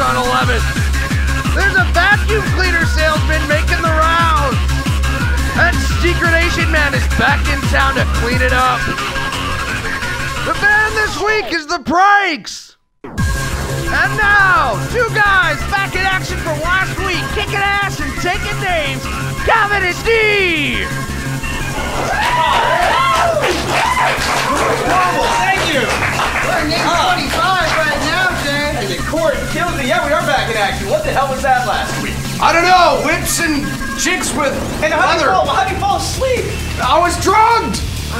on 11th. There's a vacuum cleaner salesman making the rounds. That Secret Man is back in town to clean it up. The band this week is the Pranks. And now, two guys back in action from last week, kicking ass and taking names, Calvin and Steve. Thank you. We're in 25 right now, Jay. And the court kills me. Yeah, we are back in action. What the hell was that last week? I don't know, whips and chicks with leather. How do you fall asleep? I was drugged.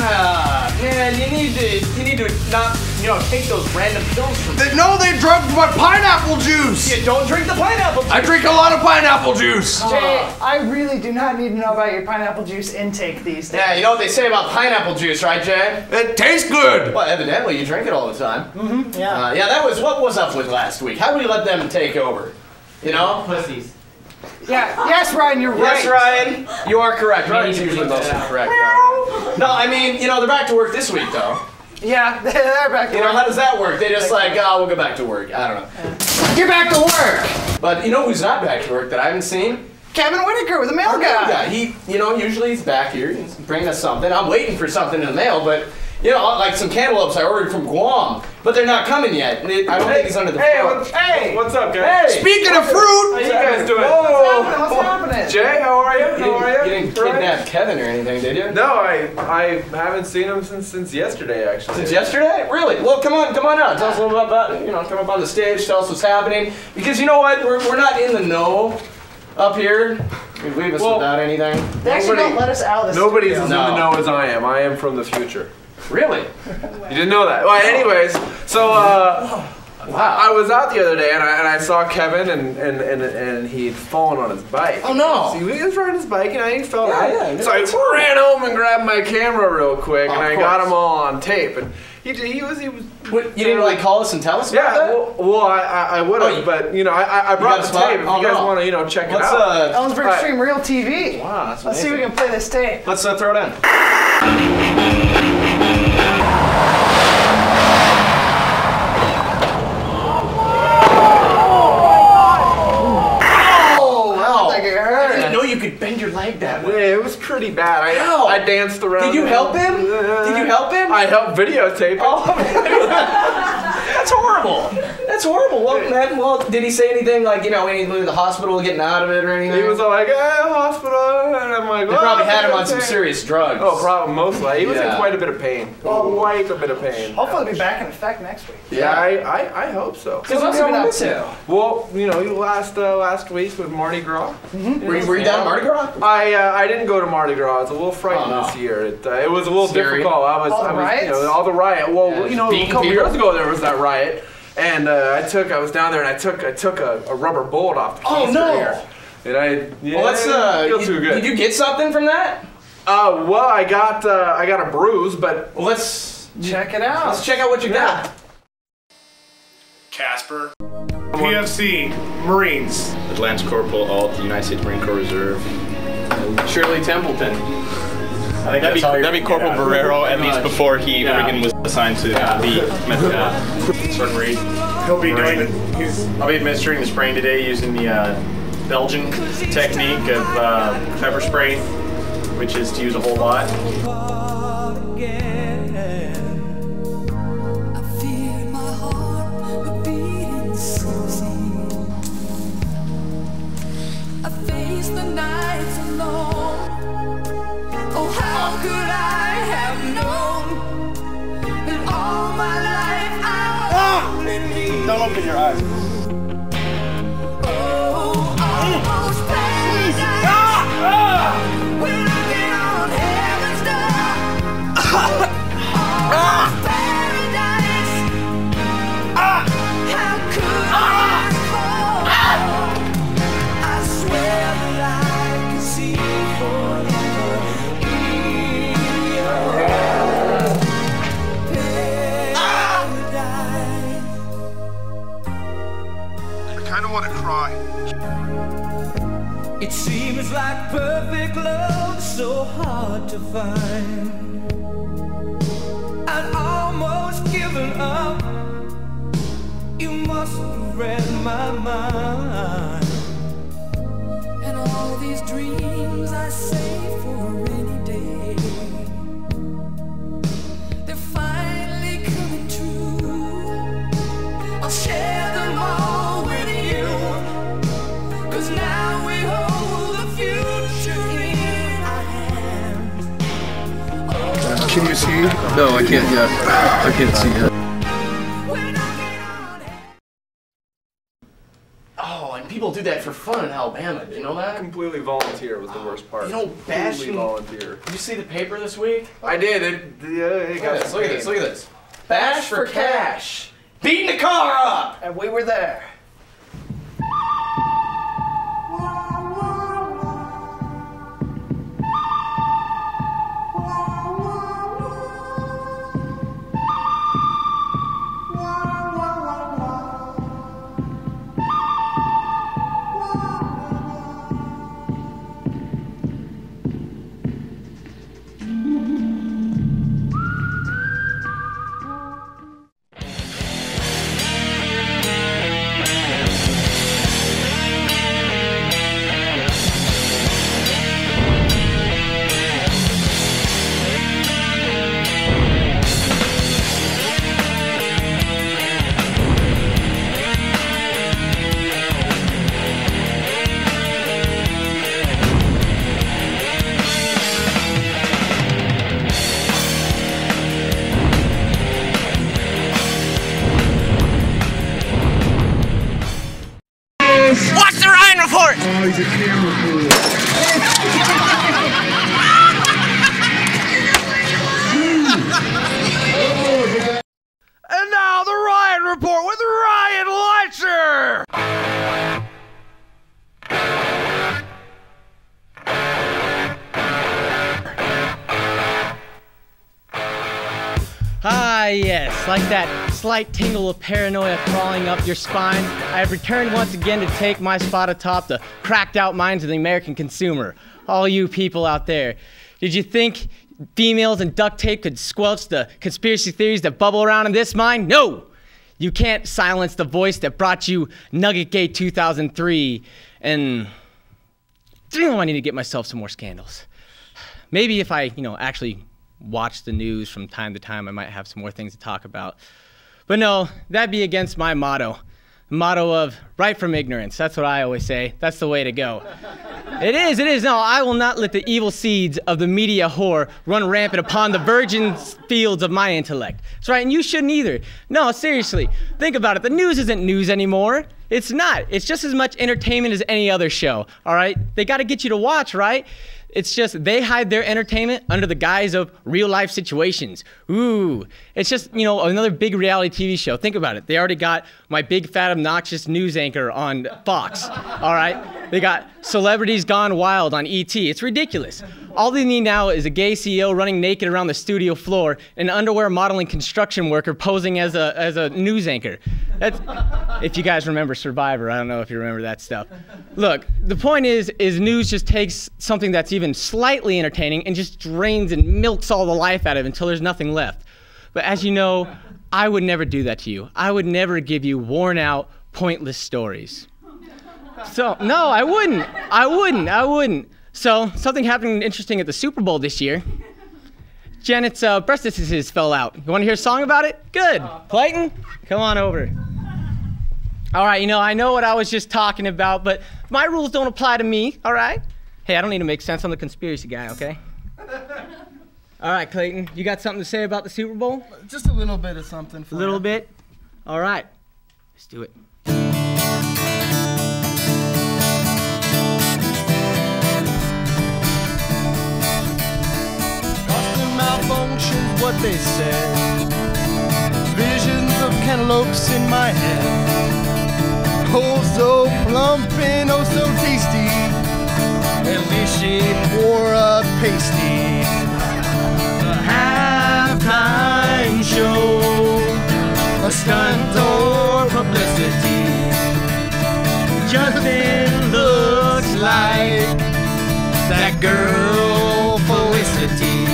Man, you need to not, take those random pills from me. No, they drugged my pineapple juice. Yeah, don't drink the pineapple juice. I drink a lot of pineapple juice. Jay, I really do not need to know about your pineapple juice intake these days. Yeah, you know what they say about pineapple juice, right, Jay? It tastes good. Well, evidently you drink it all the time. Mm-hmm, yeah. Yeah, what was up with last week? How did we let them take over? Pussies. Yeah, yes, Ryan, you're right. Yes, Ryan, you are correct. Ryan's usually mostly correct. No, I mean, they're back to work this week, though. Yeah, they're back to work. How does that work? They just we'll go back to work. I don't know. Get back to work! But you know who's not back to work that I haven't seen? Kevin Whitaker, the mail guy. He, usually he's back here. He's bringing us something. I'm waiting for something in the mail, but, like some cantaloupes I ordered from Guam, but they're not coming yet. I don't think it's under the phone. What's up, guys? Hey! Speaking of fruit, How you guys doing? What's happening? Jay, how are you? You didn't kidnap Kevin or anything, did you? No, I haven't seen him since yesterday, actually. Since yesterday? Really? Well, come on out. Tell us a little bit about it. Come up on the stage, tell us what's happening. Because you know what? We're not in the know up here. You leave us without anything. They actually don't let us out of the Nobody's studio. as in the know as I am. I am from the future. Really? You didn't know that? Well, anyways, so wow. I was out the other day and I saw Kevin and he'd fallen on his bike. Oh no! See, he was riding his bike and he fell down. Yeah, so I ran home and grabbed my camera real quick and I got him all on tape. And he was. What, you didn't call us and tell us about that? Well, I would have, but I brought the tape. If you guys want to check it out. Ellensburg Stream Real TV. Wow, that's amazing. Let's see if we can play this tape. Let's throw it in. You could bend your leg that way. Yeah, it was pretty bad. I danced around. Did you help him? Did you help him? I helped videotape it. Oh, that's horrible. That's horrible. Well, man, did he say anything like, when he went to the hospital getting out of it or anything? He was all like, hospital, and I'm like, they probably had him on some serious drugs. Oh, probably, mostly. He was in quite a bit of pain. Quite a bit of pain. Hopefully it'll be back in effect next week. Yeah, I hope so. Because what's going on with him? Well, last week with Mardi Gras. Mm-hmm. Were you down at Mardi Gras? I didn't go to Mardi Gras. I was a little frightened this year. It was a little difficult. All the riots? All the riot. Well, a couple years ago there was that riot, and I was down there and I took a rubber bullet off the keister here. And well, feel too good. Did you get something from that? Well, I got a bruise, but let's check it out. Let's check out what you got. Casper, PFC, Marines, Lance Corporal Alt, United States Marine Corps Reserve. Shirley Templeton. I think that'd be Corporal Barrero, at least before he friggin' was assigned to the Sergeant Reed. I'll be administering the spraying today using the Belgian technique of pepper spray, which is to use a whole lot. The nights alone. Oh, how could I have known that all my life I only need? Don't open your eyes. Oh, almost paradise. We're looking on heaven's door. Almost paradise. How could I fall? I swear. It seems like perfect love so hard to find. I'd almost given up. You must have read my mind. And all these dreams I save for a rainy day, they're finally coming true. I'll share them all with you, 'cause now we hold the future in our hands. Oh, can you see? No, I can't yet. I can't see yet. Oh, and people do that for fun in Alabama. Did you know that? Completely volunteer was the worst part. You know, bashing. Volunteer. Did you see the paper this week? I did. Look at this. Look at this. Look at this. Bash for cash. Beating the car up. And we were there. Watch the Ryan Report! Oh, he's a camera fool. And now the Ryan Report with Ryan Leitcher! Ah, yes, like that slight tingle of paranoia crawling up your spine, I have returned once again to take my spot atop the cracked out minds of the American consumer. All you people out there, did you think females and duct tape could squelch the conspiracy theories that bubble around in this mind? No! You can't silence the voice that brought you Nuggetgate 2003, and I need to get myself some more scandals. Maybe if I, actually watch the news from time to time, I might have some more things to talk about. But no, that'd be against my motto. The motto of right from ignorance. That's what I always say. That's the way to go. It is. No, I will not let the evil seeds of the media whore run rampant upon the virgin fields of my intellect. That's right, and you shouldn't either. No, seriously, think about it. The news isn't news anymore. It's not. It's just as much entertainment as any other show, all right? They got to get you to watch, right? It's just they hide their entertainment under the guise of real-life situations. Ooh, it's just, another big reality TV show. Think about it. They already got my big, fat, obnoxious news anchor on Fox, all right? They got Celebrities Gone Wild on ET. It's ridiculous. All they need now is a gay CEO running naked around the studio floor and an underwear modeling construction worker posing as a news anchor. That's, if you guys remember Survivor, I don't know if you remember that stuff. Look, the point is news just takes something that's even slightly entertaining and just drains and milks all the life out of it until there's nothing left. But as you know, I would never do that to you. I would never give you worn out, pointless stories. So, no, I wouldn't. So, something happened interesting at the Super Bowl this year. Janet's breast diseases fell out. You want to hear a song about it? Good. Clayton, come on over. All right, I know what I was just talking about, but my rules don't apply to me, all right? Hey, I don't need to make sense. I'm the conspiracy guy, okay? All right, Clayton, you got something to say about the Super Bowl? Just a little bit of something for A little bit? All right, let's do it. Malfunctions, what they said. Visions of cantaloupes in my head. Oh, so plump and oh, so tasty. At least she wore a pasty. A halftime show, a stunt or publicity. Justin looks like that girl Felicity.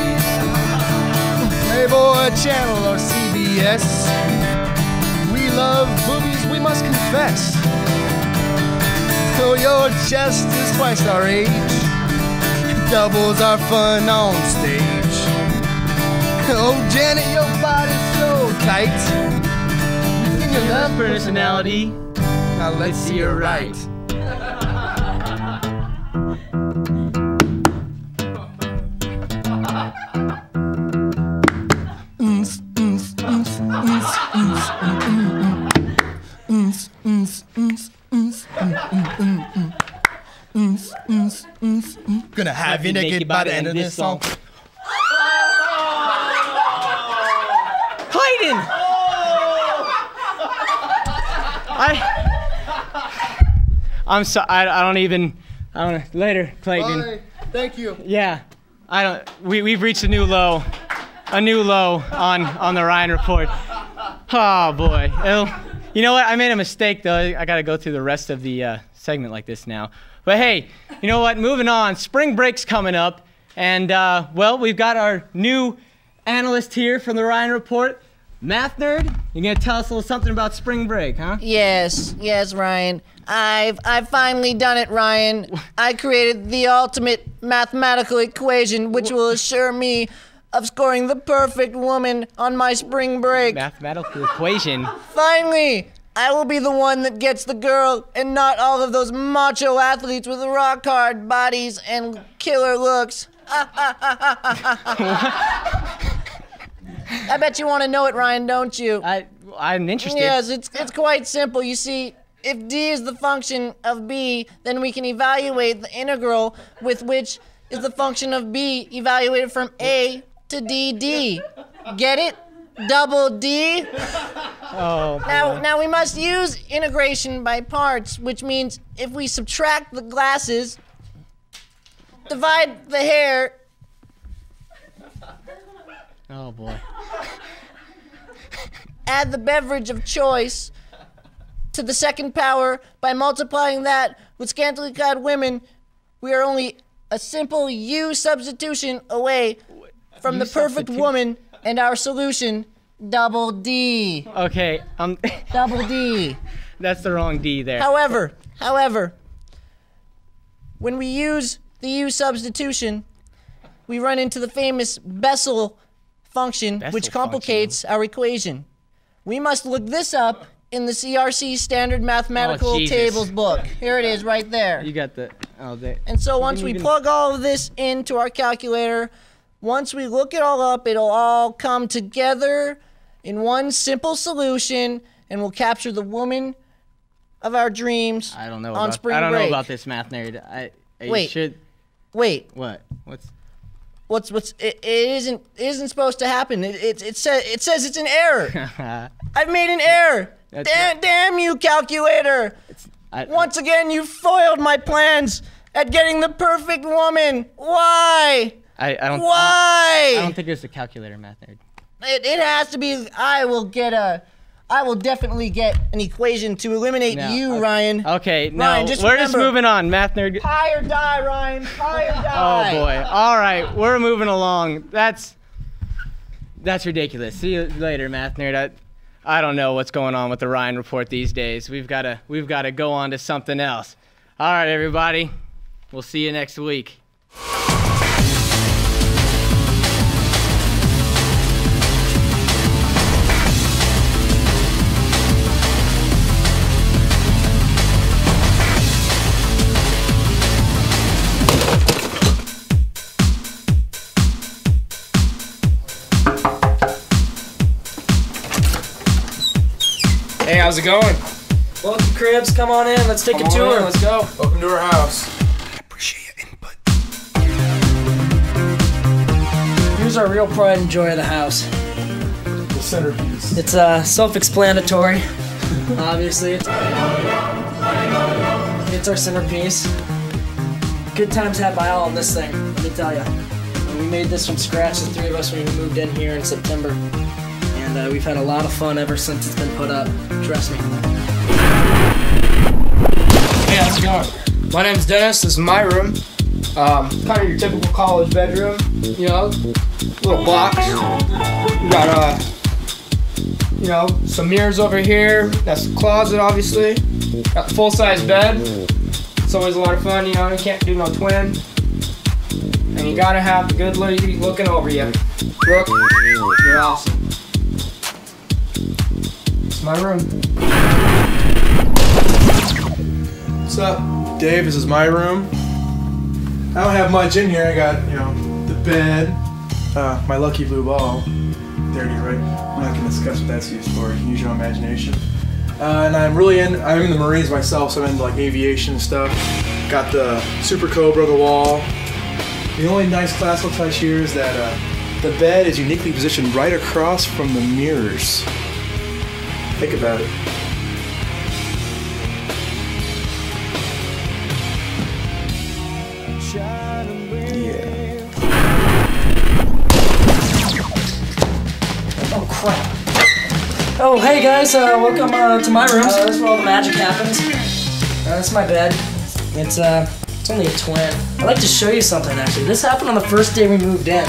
Playboy Channel or CBS. We love movies, we must confess. So your chest is twice our age, doubles our fun on stage. Oh, Janet, your body's so tight. Your love personality. Now let's see you're right. Gonna have you naked by the end of this song. Clayton! I'm sorry. I don't. Later, Clayton. Bye. Thank you. Yeah, I don't. We've reached a new low on the Ryan Report. Oh boy. You know what? I made a mistake though. I got to go through the rest of the segment like this now. But hey, you know what? Moving on. Spring break's coming up, and well, we've got our new analyst here from the Ryan Report. Math nerd, you gonna tell us a little something about spring break, huh? Yes, Ryan. I've finally done it, Ryan. I created the ultimate mathematical equation which will assure me of scoring the perfect woman on my spring break. Mathematical equation? Finally! I will be the one that gets the girl and not all of those macho athletes with rock hard bodies and killer looks. I bet you want to know it, Ryan, don't you? I'm interested. Yes, it's quite simple. You see, if d is the function of b, then we can evaluate the integral with which is the function of b evaluated from a to dd. Get it? Double D? Oh, now we must use integration by parts, which means if we subtract the glasses, divide the hair. Oh boy. Add the beverage of choice to the second power by multiplying that with scantily clad women, we are only a simple U substitution away from the perfect woman and our solution, double D. Okay, double D. That's the wrong D there. However, when we use the U substitution, we run into the famous Bessel function, which complicates our equation. We must look this up in the CRC Standard Mathematical Tables book. Here it is right there. You got the, oh, there. And so once we plug all of this into our calculator, once we look it all up, it'll all come together in one simple solution, and we'll capture the woman of our dreams on spring break. I don't know about this, math nerd. Wait. What? It isn't supposed to happen. It says it's an error. I've made an error. Damn you, calculator! Once again, you foiled my plans at getting the perfect woman. Why? Why? I don't think there's a calculator, math nerd. It has to be. I will definitely get an equation to eliminate you, Ryan. Okay, no, Ryan, we're just moving on, math nerd. Tie or die, Ryan. Tie or die. Oh boy. All right, we're moving along. That's ridiculous. See you later, math nerd. I don't know what's going on with the Ryan Report these days. We've got to go on to something else. All right, everybody. We'll see you next week. Hey, how's it going? Welcome, Cribs. Come on in. Let's take a tour. Let's go. Welcome to our house. I appreciate your input. Here's our real pride and joy of the house. The centerpiece. It's self-explanatory. Obviously, it's our centerpiece. Good times had by all in this thing, let me tell you. We made this from scratch, the three of us, when we moved in here in September. And we've had a lot of fun ever since it's been put up. Trust me. Hey, how's it going? My name's Dennis. This is my room. Kind of your typical college bedroom. You know, little box. We got you know, some mirrors over here. That's the closet, obviously. Got the full-size bed. It's always a lot of fun, you know. You can't do no twin. And you gotta have the good lady looking over you. Look, you're awesome. It's my room. What's up, Dave? This is my room. I don't have much in here. I got, you know, the bed, my lucky blue ball. Dirty, right? I'm not gonna discuss what that's used for. You can use your own imagination. And I'm in the Marines myself, so I'm into like aviation and stuff. Got the Super Cobra on the wall. The only nice classical touch here is that the bed is uniquely positioned right across from the mirrors. Think about it. Oh crap. Oh hey guys, welcome to my room. This is where all the magic happens. That's my bed. It's only a twin. I'd like to show you something actually. This happened on the first day we moved in.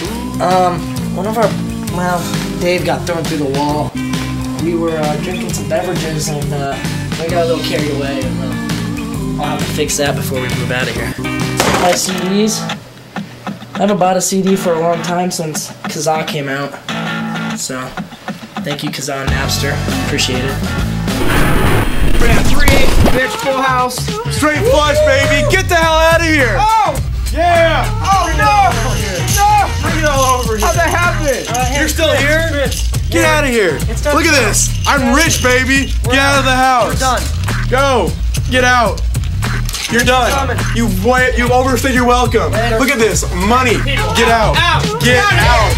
Dave got thrown through the wall. We were drinking some beverages and we got a little carried away, and I'll have to fix that before we move out of here. My CDs. I haven't bought a CD for a long time since Kazaa came out. So, thank you Kazaa and Napster. Appreciate it. Man, 3/8, bitch, full house. Straight flush, baby. Get the hell out of here. Oh! Yeah. Oh, no! No! Bring it all over here. How'd that happen? You're still here? Get out of here. Look at this. I'm rich, baby. Get out of the house. We're done. Go. Get out. You're done. You've overstayed your welcome. Later. Look at this. Money. Get out. Get out.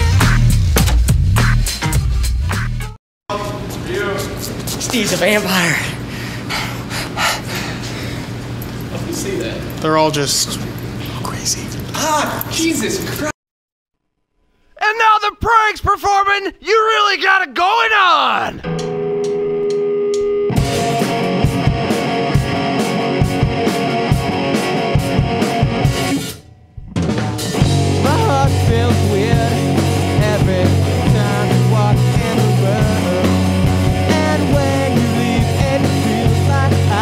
Steve's a vampire. Let me see that. They're all just crazy. Ah, Jesus Christ. And now the pranks performing You Really Got It Going On! My heart feels weird every time you walk in the room. And when you leave, it feels like I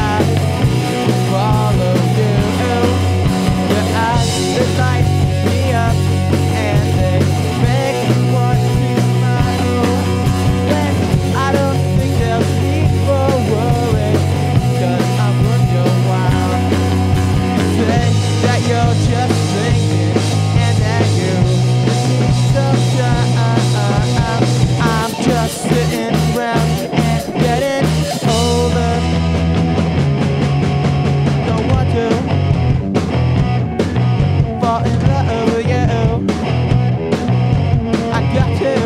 follow you. Your eyes, they light me up and they make me want to smile. Then I don't think there's need for worry, 'cause I'm worth your while. Say that you're just thinking and that you need some time. I'm just sitting around and getting older. Don't want to fall in love with you. I got to.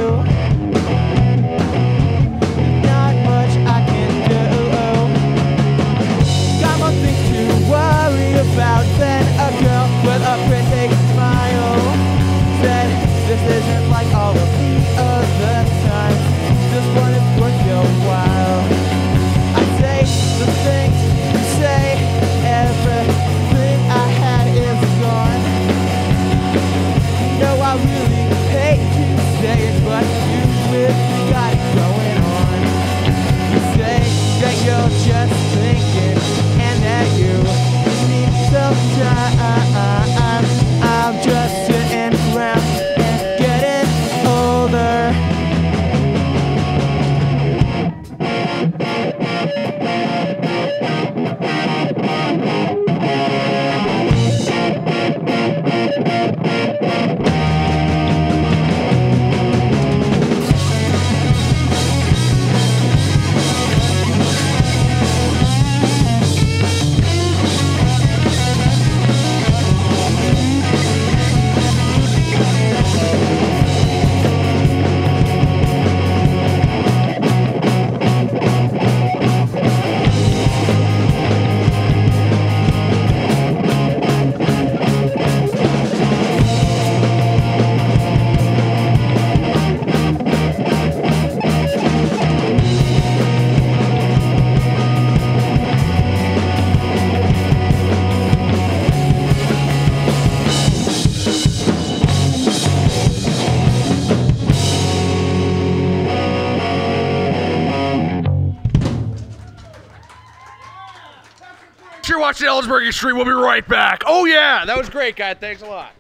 Not much I can do. Got more things to worry about than a girl with a pretty smile. Said this isn't like all of the other times. This one is worth your while. I say the things you say, everything I had is gone. No, I really hate to say it, but you really got it going on. You say that you're just thinking and that you need some time. I'm just sitting around and getting older. watching Ellensburg Extreme. We'll be right back. Oh yeah, that was great, guy. Thanks a lot.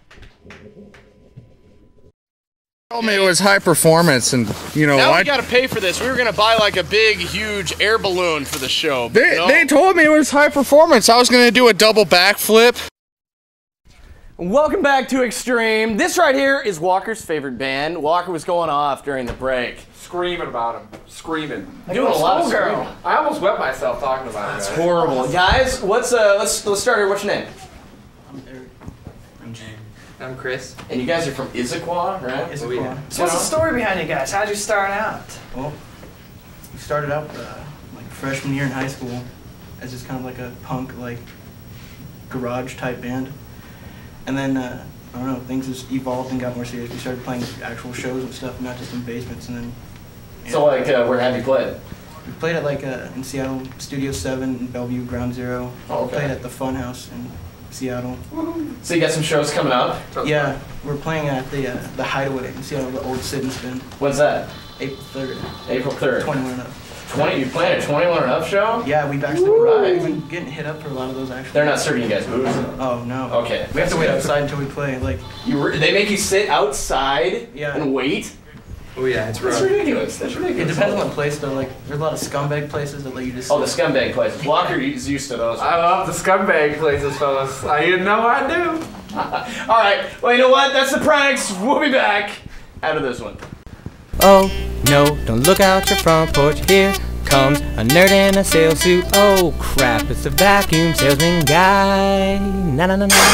Told me it was high performance, and you know now what? we gotta pay for this. We were gonna buy like a big, huge air balloon for the show. But They told me it was high performance. I was gonna do a double backflip. Welcome back to Extreme. This right here is Walker's favorite band. Walker was going off during the break. Screaming about him. Screaming. Doing a lot of screaming. I almost wet myself talking about it. That's horrible. Guys, let's start here. What's your name? I'm Eric. I'm James. I'm Chris. And you guys are from Issaquah, right? Issaquah. So what's the story behind you guys? How'd you start out? Well, we started out like freshman year in high school as just kind of like a punk, like garage type band. And then, I don't know, things just evolved and got more serious. We started playing actual shows and stuff, not just in basements. And then. Yeah. So like, where have you played? We played at like in Seattle, Studio 7 in Bellevue, Ground Zero. Oh, okay. We played at the Funhouse in Seattle. So you got some shows coming up? Yeah, we're playing at the Hideaway in Seattle, the old Sid and Spin. When's that? April 3rd. April 3rd. 21 and up. 20? You playing a 21 and up show? Yeah, we've actually right. been getting hit up for a lot of those actually. They're not serving you guys booze? Oh no. Okay. We have to wait outside until we play. Like they make you sit outside and wait? Oh yeah, it's rough. That's ridiculous. That's ridiculous. It depends on the place though. Like there's a lot of scumbag places that let you just. Oh, the scumbag places. Walker is used to those. I love the scumbag places, fellas. You know I do. All right. Well, you know what? That's the pranks. We'll be back after this one. Oh no, don't look out your front porch. Here comes a nerd in a sales suit. Oh crap, it's the vacuum salesman guy. Na na na na.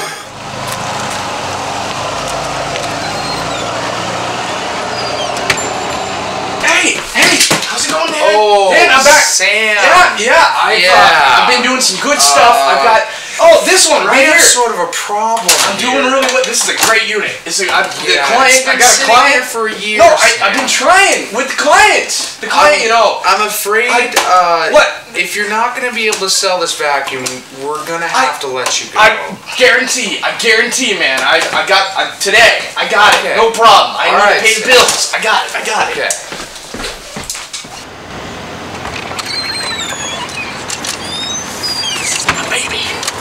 Hey, how's it going, man? Oh, man, I'm back. Sam. I've been doing some good stuff. I've got. Oh, this one right here. Sort of a problem. I'm doing really well. This is a great unit. It's a, the Yeah, client. it's been I got a sitting client here for years. No, I've been trying with the clients. The client, you know. I'm afraid. What? If you're not going to be able to sell this vacuum, we're going to have to let you go. I guarantee, man. I got today. I got it. No problem. I need to pay the bills. I got it. Okay. This is my baby.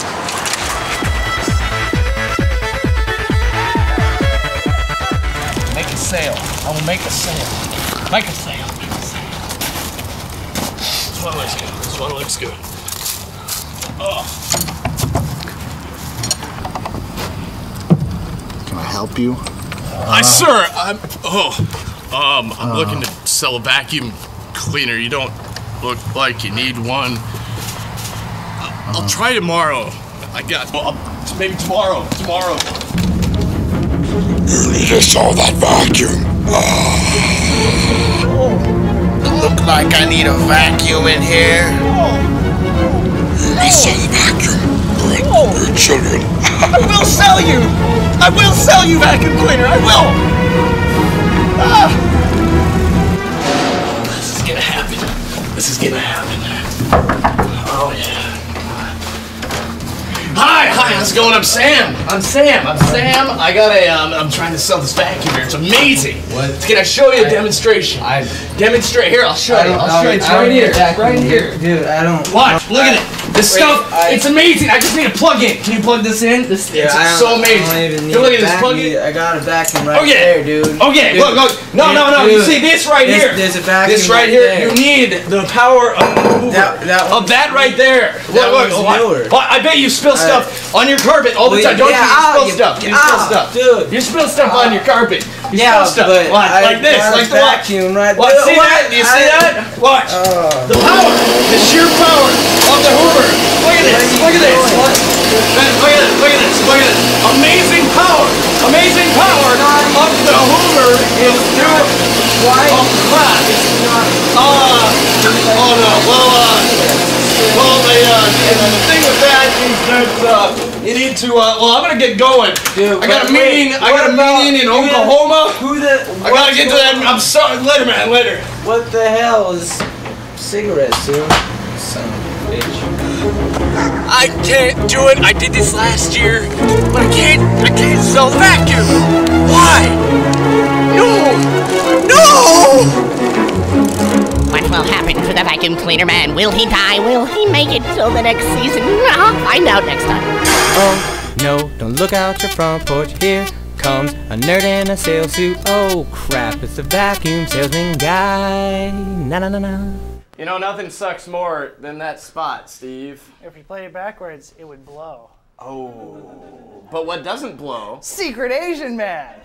Make a sale. I will make a sale. Make a sale. Make a sale. This one looks good. This one looks good. Oh. Can I help you? Hi, sir. I'm looking to sell a vacuum cleaner. You don't look like you need one. I'll try tomorrow. Maybe tomorrow. You saw that vacuum. Look like I need a vacuum in here. You saw the vacuum. We're children. I will sell you. I will sell you vacuum cleaner. I will. This is gonna happen. This is gonna happen. Oh yeah. Hi, how's it going? I'm Sam. I got I'm trying to sell this vacuum here. It's amazing. What? Can I show you a demonstration? Demonstrate here. I'll show you. It's right here. It's right here. Dude, I don't. Watch. Look at it. This stuff. It's amazing. I just need a plug-in. Can you plug this in? It's so amazing. I don't even need Look at this plug-in. I got a vacuum right there, dude. Okay. Dude. Look. No. Dude, You see this right here? There's a vacuum. This right here. You need the power of that right there. Look. I bet you spill stuff on your carpet all the time. Don't you? You spill stuff. Dude. You spill stuff on your carpet. You Yeah, spill stuff. but Like this. Like the vacuum right Watch. there. See that? Do you see that? Watch. The power. The sheer power of the Hoover. Look at this. Look at this. Look at this. Amazing power. Amazing power of the Hoover is doing. Why? Oh crap. Oh no. Well, the thing with that is that you need to. I'm gonna get going. Dude, I got a meeting. I got a meeting in Oklahoma. I gotta get to that. I'm sorry. Later, man. Later. What the hell is cigarettes, dude? Son of a bitch. I can't do it. I did this last year, but I can't sell the vacuum. Why? No. What will happen to the vacuum Cleaner Man. Will he die? Will he make it till the next season? Find out next time. Oh, no, don't look out your front porch. Here comes a nerd in a sales suit. Oh, crap, it's the Vacuum Salesman Guy. Na-na-na-na. You know, nothing sucks more than that spot, Steve. If you played it backwards, it would blow. Oh. But what doesn't blow? Secret Asian Man.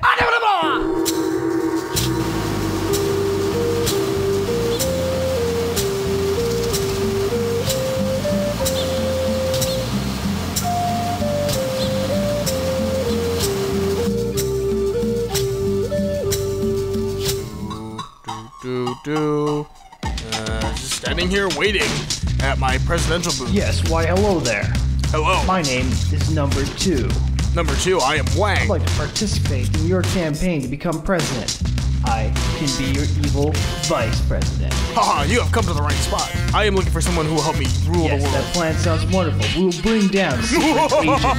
Just standing here waiting at my presidential booth. Yes, why hello there. Hello. My name is Number 2. Number 2, I am Wang. I'd like to participate in your campaign to become president. I can be your evil vice president. Haha, you have come to the right spot. I am looking for someone who will help me rule the world. Yes, that plan sounds wonderful. We will bring down Secret Asian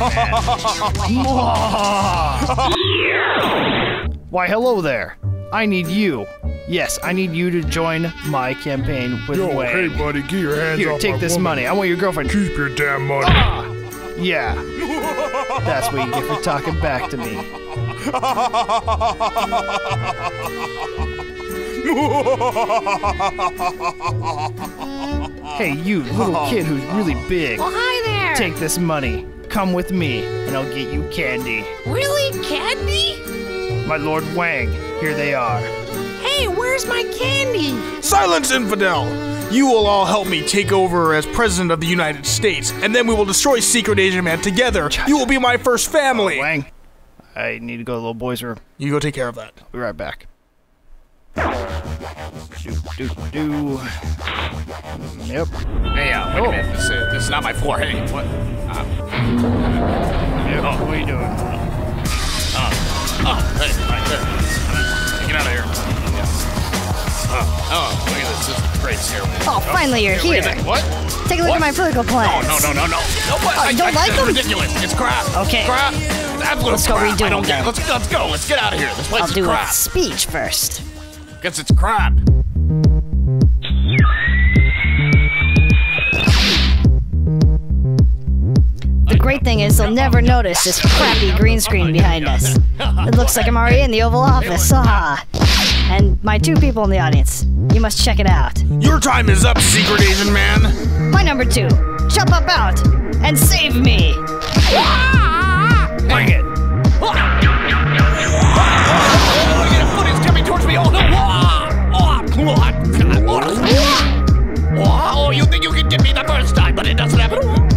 Man. Why hello there. I need you. Yes, I need you to join my campaign with Wang. Hey buddy, get your hands Here, off take my this woman. money. I want your girlfriend. Keep your damn money. Yeah. That's what you get for talking back to me. Hey, you little kid who's really big. Well, hi there. Take this money. Come with me, and I'll get you candy. Really? Candy? My Lord Wang, here they are. Hey, where's my candy? Silence, infidel! You will all help me take over as president of the United States, and then we will destroy Secret Asian Man together. You will be my first family. Wang, I need to go to the little boy's room. You go take care of that. I'll be right back. Yep. Hey, wait a minute. This is not my floor. Hey, what? Yep, what are you doing? Hey, right there. Get out of here. Oh, look at this. This is great stairway. Oh, finally you're Look here. at that. What? Take a look at my political plans. No. Oh, I don't like It's them? ridiculous. It's crap. Okay. It's crap. It's absolute Let's go crap. redo I don't them get it. then. Let's go. Let's get out of here. This place I'll is do crap. a speech first. Guess it's crap. The great thing is they'll never notice this crappy green screen behind us. It looks like I'm already in the Oval Office. And my 2 people in the audience. You must check it out. Your time is up, Secret Asian Man. My number 2. Jump up out and save me. Bring it. Footage coming towards me. Oh no! Oh, you think you can get me the first time, but it doesn't happen.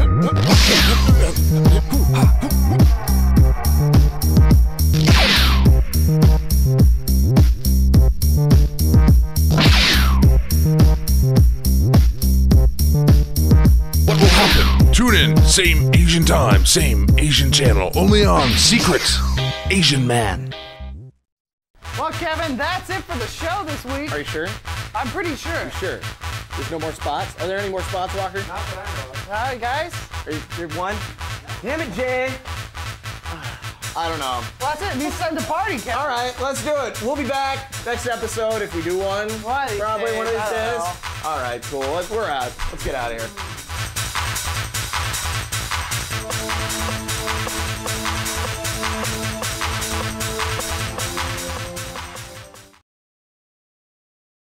What will happen? Tune in, same Asian time, same Asian channel, only on Secret Asian Man. Well, Kevin, that's it for the show this week. Are you sure? I'm pretty sure. You sure? There's no more spots? Are there any more spots, Walker? Not that I know of. All right, guys. Are you one? Damn it, Jay. I don't know. Well, that's it. It's time to party, Kevin. All right, let's do it. We'll be back next episode if we do one. One of these Probably days, one of these I don't days. know. All right, cool. We're out. Let's get out of here.